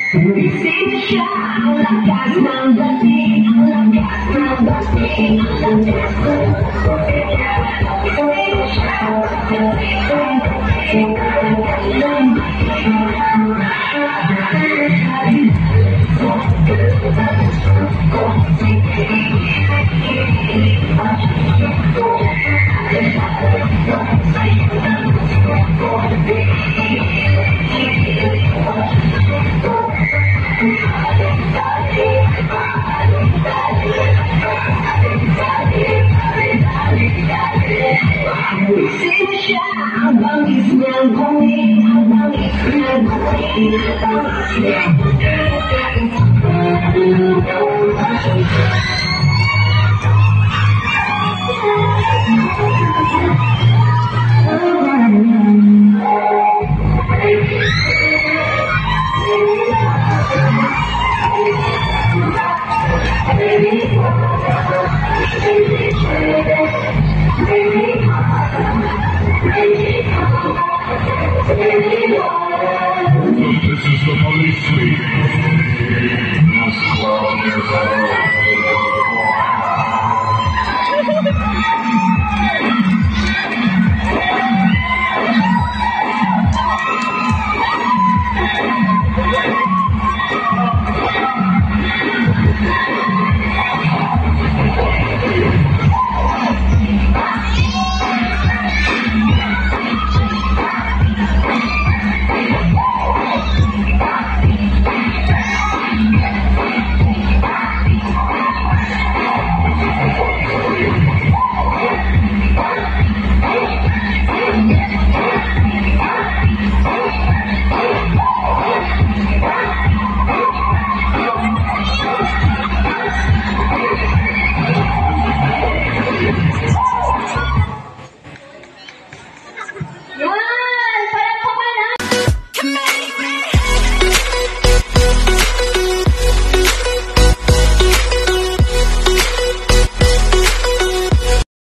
Bising siya ang lakas ng dating, ang lakas ng dating, ang lakas ng dating. Bising siya ang lakas ng dating, ang lakas ng Bising siya ang bangis niyang guming, ang bangis niyang guming, ang bangis niyang guming.